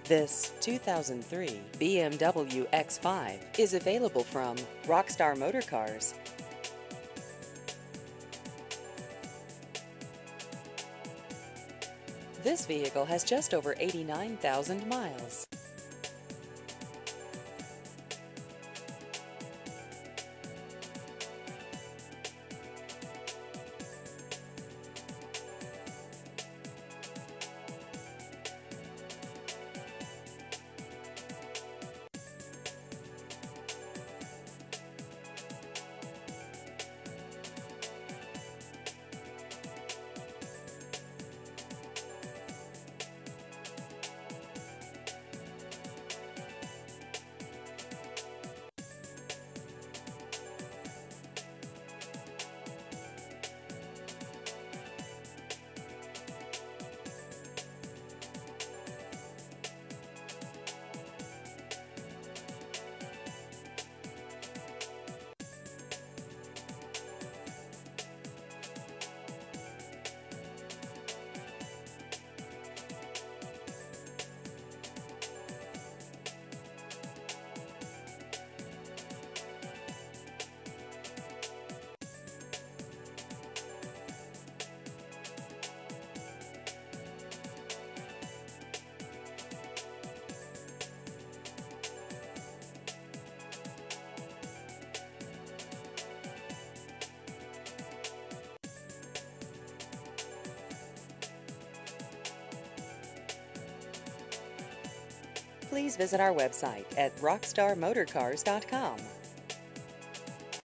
This 2003 BMW X5 is available from Rockstar Motor Cars. This vehicle has just over 89,000 miles. Please visit our website at rockstarmotorcars.com.